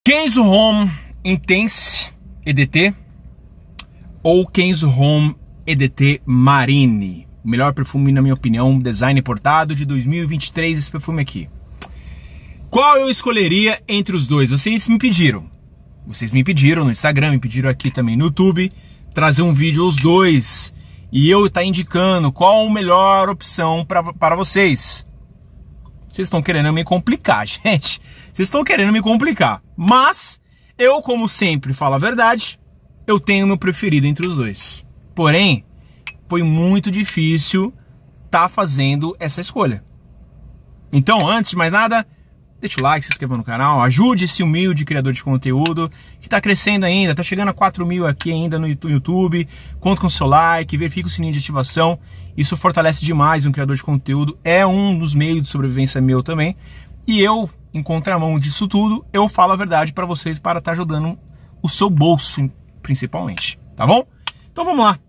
Kenzo Home Intense EDT ou Kenzo Home EDT Marine? O melhor perfume, na minha opinião, design importado de 2023, esse perfume aqui. Qual eu escolheria entre os dois? Vocês me pediram no Instagram, me pediram aqui também no YouTube, trazer um vídeo os dois e eu estar indicando qual a melhor opção para vocês. Vocês estão querendo me complicar, gente. Vocês estão querendo me complicar. Mas eu, como sempre, falo a verdade, eu tenho o meu preferido entre os dois. Porém, foi muito difícil estar fazendo essa escolha. Então, antes de mais nada, deixa o like, se inscreva no canal, ajude esse humilde criador de conteúdo que está crescendo ainda, está chegando a 4.000 aqui ainda no YouTube. Conta com o seu like, verifica o sininho de ativação. Isso fortalece demais um criador de conteúdo, é um dos meios de sobrevivência meu também. E eu, em contramão disso tudo, eu falo a verdade para vocês para estar ajudando o seu bolso, principalmente, tá bom? Então vamos lá.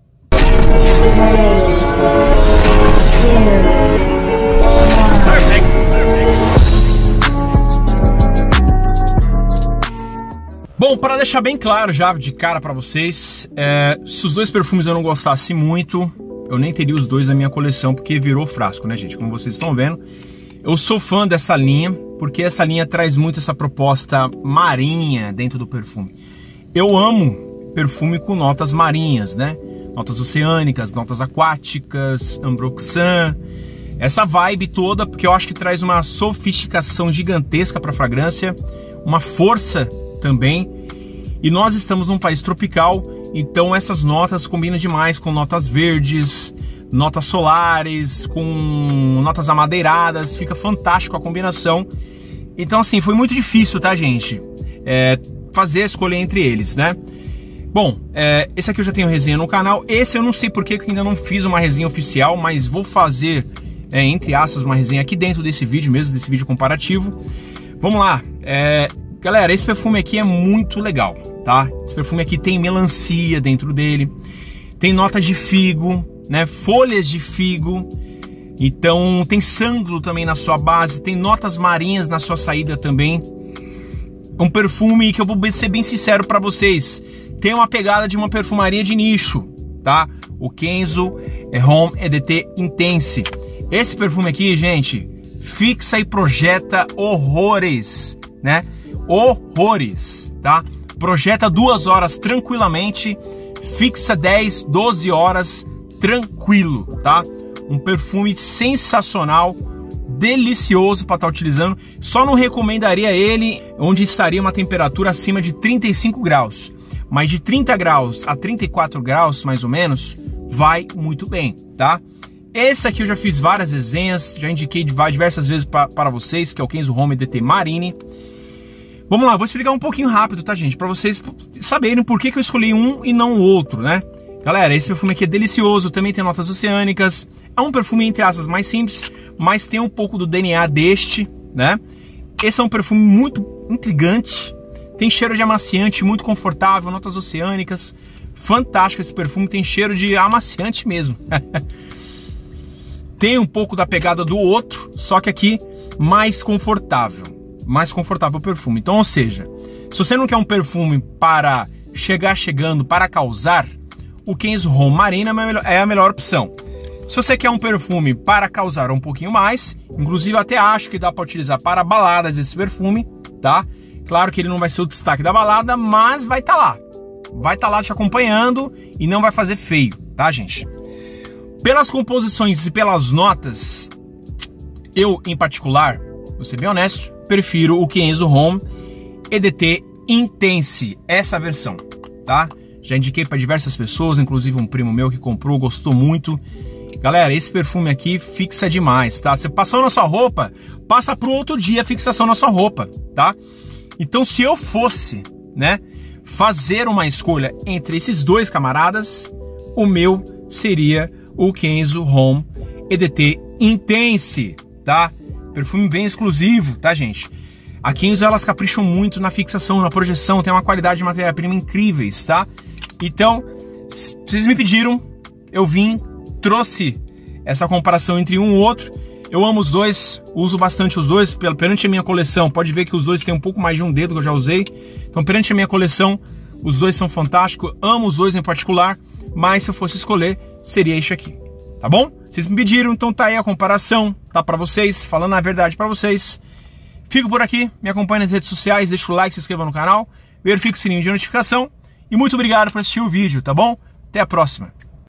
Bom, para deixar bem claro já de cara para vocês, se os dois perfumes eu não gostasse muito, eu nem teria os dois na minha coleção, porque virou frasco, né, gente? Como vocês estão vendo, eu sou fã dessa linha, porque essa linha traz muito essa proposta marinha dentro do perfume. Eu amo perfume com notas marinhas, né? Notas oceânicas, notas aquáticas, ambroxan, essa vibe toda, porque eu acho que traz uma sofisticação gigantesca para a fragrância, uma força também. E nós estamos num país tropical, então essas notas combinam demais com notas verdes, notas solares, com notas amadeiradas, fica fantástico a combinação. Então assim, foi muito difícil, tá, gente? Fazer a escolha entre eles, né? Bom, esse aqui eu já tenho resenha no canal. Esse eu não sei porque eu ainda não fiz uma resenha oficial, mas vou fazer, entre aspas, uma resenha aqui dentro desse vídeo mesmo, desse vídeo comparativo. Vamos lá. Galera, esse perfume aqui é muito legal, tá? Esse perfume aqui tem melancia dentro dele, tem notas de figo, né? Folhas de figo. Então tem sândalo também na sua base, tem notas marinhas na sua saída também. Um perfume que eu vou ser bem sincero para vocês, tem uma pegada de uma perfumaria de nicho, tá? O Kenzo Home EDT Intense. Esse perfume aqui, gente, fixa e projeta horrores, né? Horrores, tá? Projeta 2 horas tranquilamente, fixa 10, 12 horas tranquilo, tá? Um perfume sensacional, delicioso para estar utilizando. Só não recomendaria ele onde estaria uma temperatura acima de 35 graus. Mas de 30 graus a 34 graus, mais ou menos, vai muito bem, tá? Esse aqui eu já fiz várias resenhas, já indiquei diversas vezes para vocês, que é o Kenzo Home EDT Marine. Vamos lá, vou explicar um pouquinho rápido, tá, gente? Para vocês saberem por que eu escolhi um e não o outro, né? Galera, esse perfume aqui é delicioso, também tem notas oceânicas. É um perfume, entre aspas, mais simples, mas tem um pouco do DNA deste, né? Esse é um perfume muito intrigante, tem cheiro de amaciante, muito confortável, notas oceânicas. Fantástico esse perfume, tem cheiro de amaciante mesmo. Tem um pouco da pegada do outro, só que aqui mais confortável. Mais confortável o perfume. Então, ou seja, se você não quer um perfume para chegando, para causar, o Kenzo Home Marine é a melhor opção. Se você quer um perfume para causar um pouquinho mais, inclusive eu até acho que dá para utilizar para baladas esse perfume, tá? Claro que ele não vai ser o destaque da balada, mas vai estar lá. Vai estar lá te acompanhando e não vai fazer feio, tá, gente? Pelas composições e pelas notas, eu, em particular, vou ser bem honesto, prefiro o Kenzo Home EDT Intense, essa versão, tá? Já indiquei para diversas pessoas, inclusive um primo meu que comprou, gostou muito. Galera, esse perfume aqui fixa demais, tá? Você passou na sua roupa, passa pro outro dia a fixação na sua roupa, tá? Então, se eu fosse, né, fazer uma escolha entre esses dois camaradas, o meu seria o Kenzo Home EDT Intense, tá? Perfume bem exclusivo, tá, gente? A Kenzo, elas capricham muito na fixação, na projeção, tem uma qualidade de matéria-prima incríveis, tá? Então, vocês me pediram, eu vim, trouxe essa comparação entre um e outro. Eu amo os dois, uso bastante os dois, perante a minha coleção, pode ver que os dois têm um pouco mais de um dedo que eu já usei, então perante a minha coleção, os dois são fantásticos, amo os dois em particular, mas se eu fosse escolher, seria este aqui, tá bom? Vocês me pediram, então tá aí a comparação, tá pra vocês, falando a verdade pra vocês. Fico por aqui, me acompanhe nas redes sociais, deixa o like, se inscreva no canal, verifique o sininho de notificação, e muito obrigado por assistir o vídeo, tá bom? Até a próxima!